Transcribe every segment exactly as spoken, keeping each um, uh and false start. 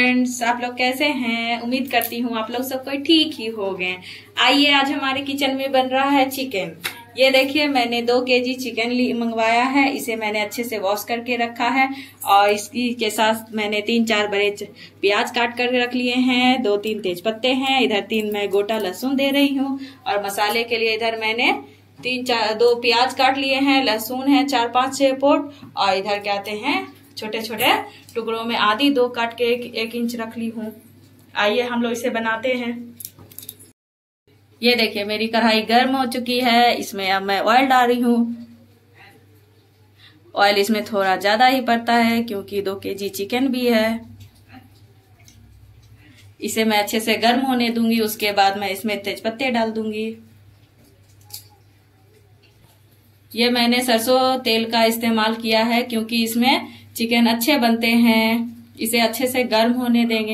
Friends, आप लोग कैसे हैं? उम्मीद करती हूँ आप लोग सब कोई ठीक ही हो गए। आइए, आज हमारे किचन में बन रहा है चिकन। ये देखिए, मैंने दो केजी चिकन मंगवाया है। इसे मैंने अच्छे से वॉश करके रखा है और इसकी के साथ मैंने तीन चार बड़े प्याज काट कर रख लिए हैं। दो तीन तेज पत्ते हैं। इधर तीन मैं गोटा लहसुन दे रही हूँ और मसाले के लिए इधर मैंने तीन चार दो प्याज काट लिए हैं, लहसुन है चार पांच छह पोट और इधर क्या कहते हैं छोटे छोटे टुकड़ों में आदि दो काट के एक, एक इंच रख ली हूँ। आइए हम लोग इसे बनाते हैं। ये देखिए, मेरी कढ़ाई गर्म हो चुकी है। इसमें अब मैं ऑयल डाल रही हूँ। ऑयल इसमें थोड़ा ज्यादा ही पड़ता है क्योंकि दो केजी चिकन भी है। इसे मैं अच्छे से गर्म होने दूंगी। उसके बाद मैं इसमें तेजपत्ते डाल दूंगी। ये मैंने सरसों तेल का इस्तेमाल किया है क्योंकि इसमें चिकन अच्छे बनते हैं। इसे अच्छे से गर्म होने देंगे।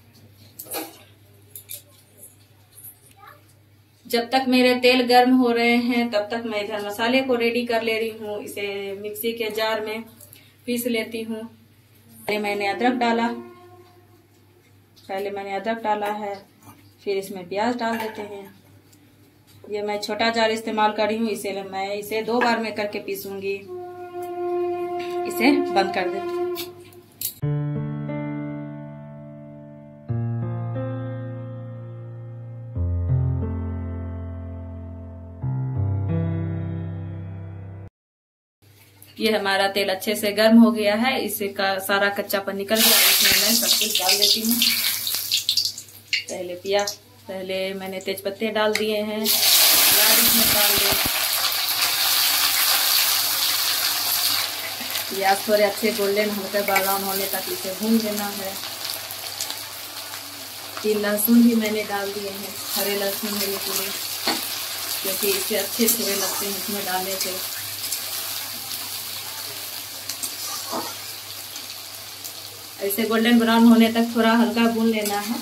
जब तक मेरे तेल गर्म हो रहे हैं तब तक मैं इधर मसाले को रेडी कर ले रही हूँ। इसे मिक्सी के जार में पीस लेती हूँ। पहले मैंने अदरक डाला पहले मैंने अदरक डाला है। फिर इसमें प्याज डाल देते हैं। ये मैं छोटा जार इस्तेमाल कर रही हूँ, इसे मैं इसे दो बार में करके पीसूंगी। इसे बंद कर देती हूँ। ये हमारा तेल अच्छे से गर्म हो गया है। इससे का सारा कच्चापन निकल गया। इसमें मैं सब कुछ डाल देती हूँ। पहले प्याज पहले मैंने तेजपत्ते डाल दिए हैं। प्याज इसमें डाल दे। प्याज थोड़े अच्छे गोल्डन हल्के ब्राउन होने तक इसे भून लेना है। तीन लहसुन भी मैंने डाल दिए हैं। हरे लहसुन है ये पूरे, क्योंकि इससे अच्छे थोड़े लगते हैं इसमें डालने से। ऐसे गोल्डन ब्राउन होने तक थोड़ा हल्का भून लेना है।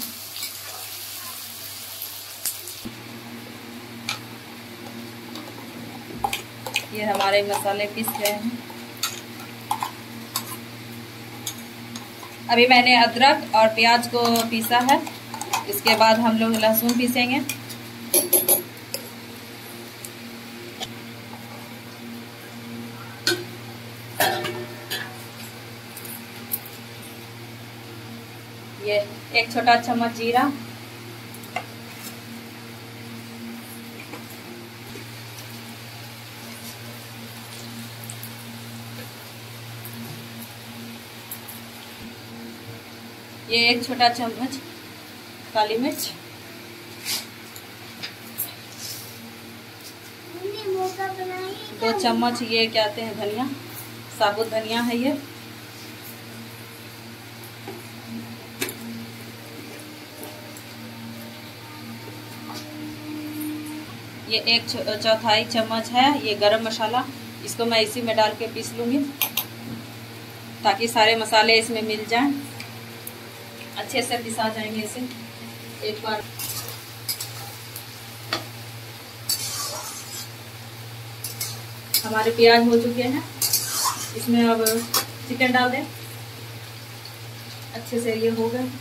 ये हमारे मसाले पीस गए हैं। अभी मैंने अदरक और प्याज को पीसा है। इसके बाद हम लोग लहसुन पीसेंगे। ये एक छोटा चम्मच जीरा, ये एक छोटा चम्मच काली मिर्च, दो चम्मच ये क्या कहते हैं धनिया, साबुत धनिया है ये। ये एक चौथाई चम्मच है ये गरम मसाला। इसको मैं इसी में डाल के पीस लूंगी ताकि सारे मसाले इसमें मिल जाएं, अच्छे से पिसा जाएंगे इसे एक बार। हमारे प्याज हो चुके हैं। इसमें अब चिकन डाल दें। अच्छे से ये हो गए।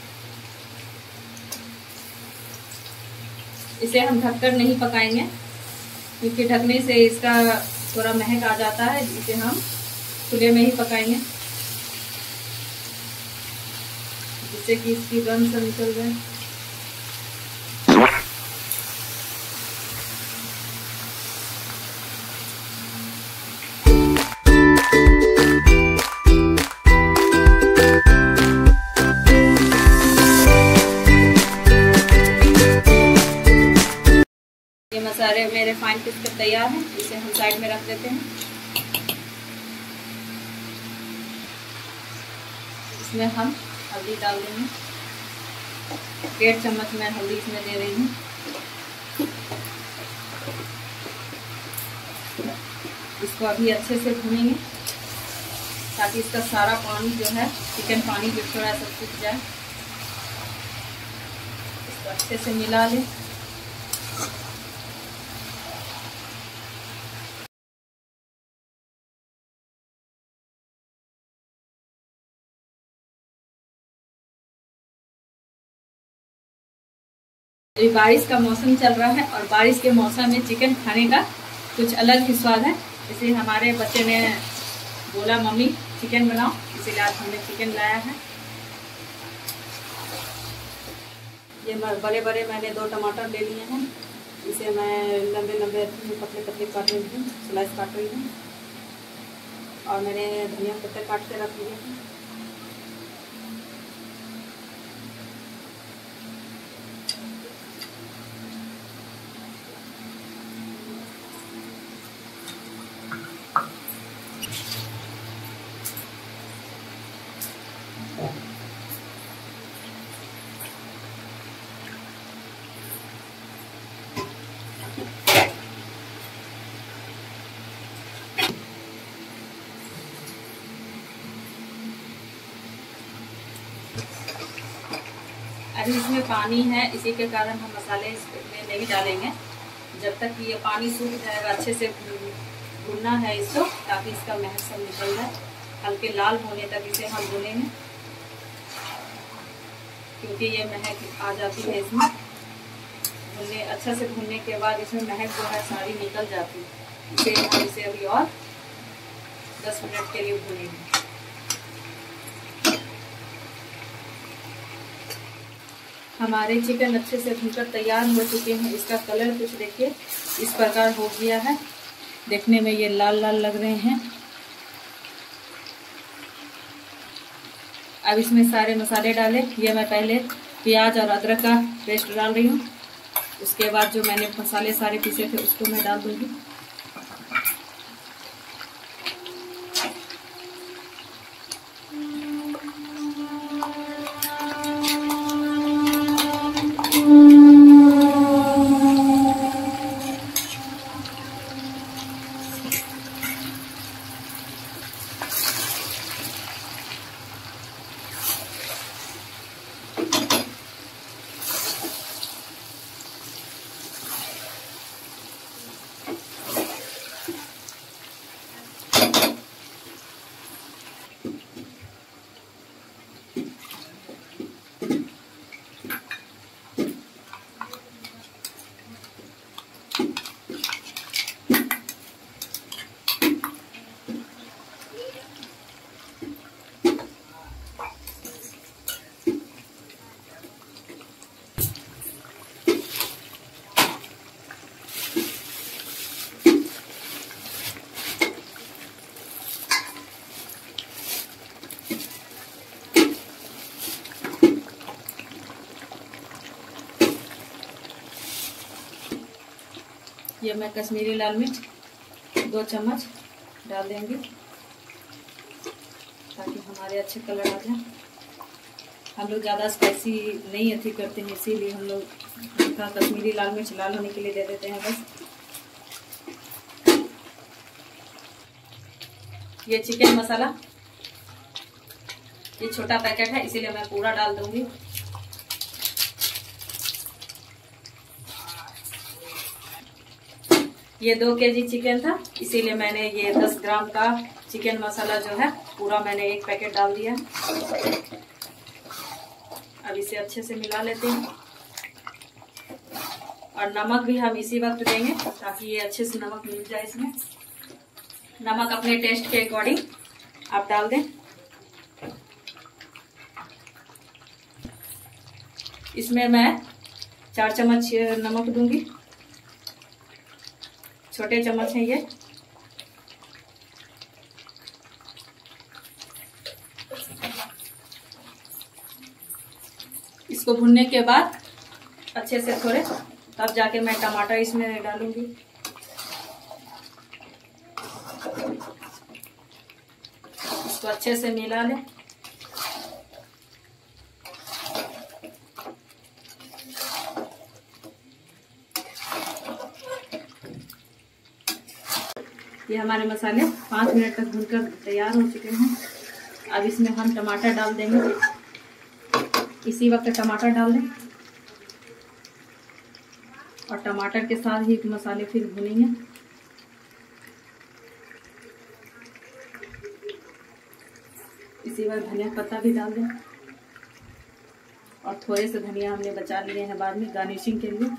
इसे हम ढककर नहीं पकाएंगे क्योंकि ढकने से इसका थोड़ा महक आ जाता है। इसे हम चूल्हे में ही पकाएंगे जिससे कि इसकी गंध सब निकल जाए। ये मसाले मेरे फाइन पीस कर तैयार हैं। इसे हम साइड में रख देते हैं। इसमें हम हल्दी डाल देंगे। डेढ़ चम्मच मैं हल्दी इसमें दे रही हूँ। इसको अभी अच्छे से भूनेंगे ताकि इसका सारा पानी जो है चिकन पानी जो थोड़ा सा सूख जाए। इसको अच्छे से मिला लें। अभी बारिश का मौसम चल रहा है और बारिश के मौसम में चिकन खाने का कुछ अलग ही स्वाद है। इसलिए हमारे बच्चे ने बोला मम्मी चिकन बनाओ, इसीलिए आज हमने चिकन लाया है। ये बड़े बड़े मैंने दो टमाटर ले लिए हैं, इसे मैं लंबे लंबे पतले पतले काट रही हूँ, स्लाइस काट रही हूँ। और मैंने धनिया पत्ते काट के रख लिए हैं। अभी इसमें पानी है, इसी के कारण हम मसाले इसमें नहीं डालेंगे। जब तक ये पानी सूख जाएगा अच्छे से भूनना है इसको, ताकि इसका महक सब निकल जाए। हल्के लाल होने तक इसे हम भूनेंगे, क्योंकि ये महक आ जाती है इसमें। भूनने अच्छा से भूनने के बाद इसमें महक जो है सारी निकल जाती है। इसे हम इसे अभी और दस मिनट के लिए भूनेंगे। हमारे चिकन अच्छे से भूनकर तैयार हो चुके हैं। इसका कलर कुछ देखिए इस प्रकार हो गया है, देखने में ये लाल लाल लग रहे हैं। अब इसमें सारे मसाले डाले। ये मैं पहले प्याज और अदरक का पेस्ट डाल रही हूँ, उसके बाद जो मैंने मसाले सारे पीसे थे उसको मैं डाल दूंगी। ये मैं कश्मीरी लाल मिर्च दो चम्मच डाल देंगे, ताकि हमारे अच्छे कलर आ जाए। हम लोग ज़्यादा स्पाइसी नहीं अथी करते हैं, इसीलिए हम लोग इसका कश्मीरी लाल मिर्च लाल होने के लिए दे देते हैं बस। ये चिकन मसाला, ये छोटा पैकेट है, इसीलिए मैं पूरा डाल दूंगी। ये दो केजी चिकन था, इसीलिए मैंने ये दस ग्राम का चिकन मसाला जो है पूरा मैंने एक पैकेट डाल दिया। अब इसे अच्छे से मिला लेते हैं। और नमक भी हम इसी वक्त देंगे, ताकि ये अच्छे से नमक मिल जाए इसमें। नमक अपने टेस्ट के अकॉर्डिंग आप डाल दें। इसमें मैं चार चम्मच नमक दूंगी, छोटे चम्मच है ये। इसको भुनने के बाद अच्छे से थोड़े, तब जाके मैं टमाटर इसमें डालूंगी। इसको अच्छे से मिला लें। ये हमारे मसाले पाँच मिनट तक भूनकर तैयार हो चुके हैं। अब इसमें हम टमाटर डाल देंगे, इसी वक्त टमाटर डाल दें और टमाटर के साथ ही मसाले फिर भूनेंगे। इसी वक्त धनिया पत्ता भी डाल दें। और थोड़े से धनिया हमने बचा लिए हैं बाद में गार्निशिंग के लिए।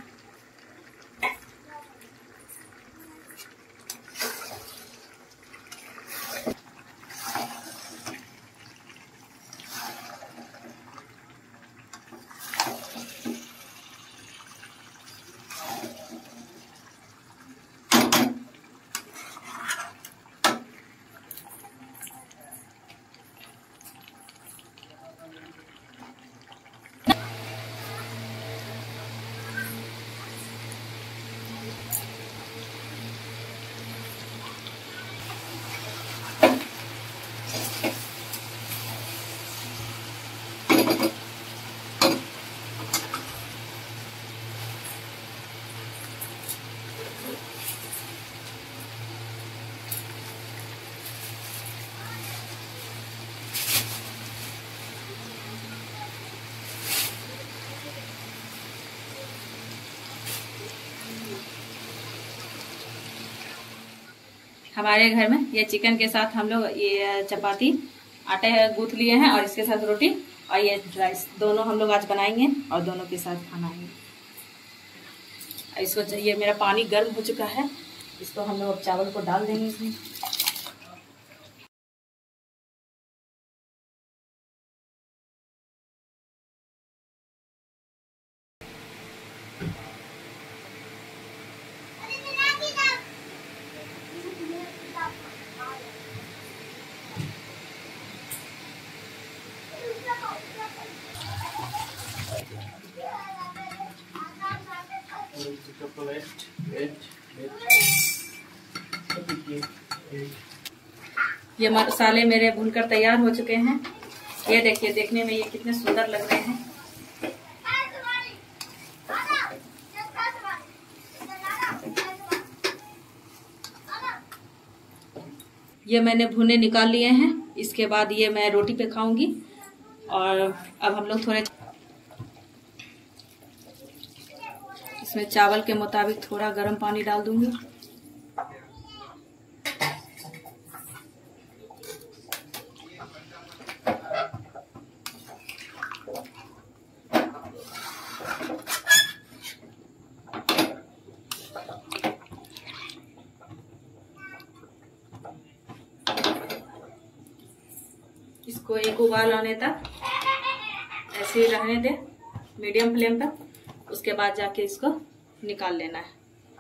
हमारे घर में ये चिकन के साथ हम लोग ये चपाती आटे गूंथ लिए हैं और इसके साथ रोटी और ये राइस दोनों हम लोग आज बनाएंगे और दोनों के साथ खाना है। इसको ये मेरा पानी गर्म हो चुका है, इसको हम लोग अब चावल को डाल देंगे इसमें। ये मसाले मेरे भूनकर तैयार हो चुके हैं। ये देखिए, देखने में ये कितने सुंदर लग रहे हैं। ये मैंने भुने निकाल लिए हैं। इसके बाद ये मैं रोटी पे खाऊंगी। और अब हम लोग थोड़े इसमें चावल के मुताबिक थोड़ा गर्म पानी डाल दूंगी। इसको एक उबाल आने तक ऐसे ही रहने दे मीडियम फ्लेम पर, उसके बाद जाके इसको निकाल लेना है।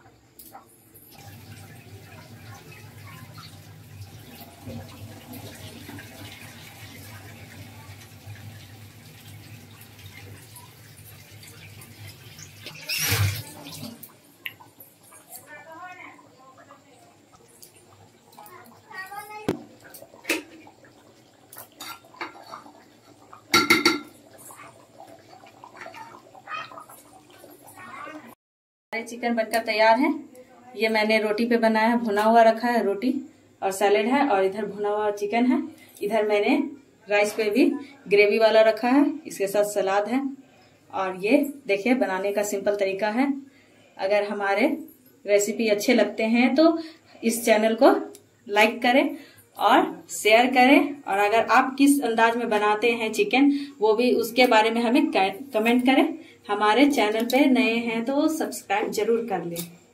चिकन बनकर तैयार है। ये मैंने रोटी पे बनाया है, भुना हुआ रखा है रोटी और सैलेड है, और इधर भुना हुआ चिकन है। इधर मैंने राइस पे भी ग्रेवी वाला रखा है, इसके साथ सलाद है। और ये देखिए बनाने का सिंपल तरीका है। अगर हमारे रेसिपी अच्छे लगते हैं तो इस चैनल को लाइक करें और शेयर करें, और अगर आप किस अंदाज में बनाते हैं चिकन वो भी उसके बारे में हमें कमेंट करें। हमारे चैनल पे नए हैं तो सब्सक्राइब जरूर कर लें।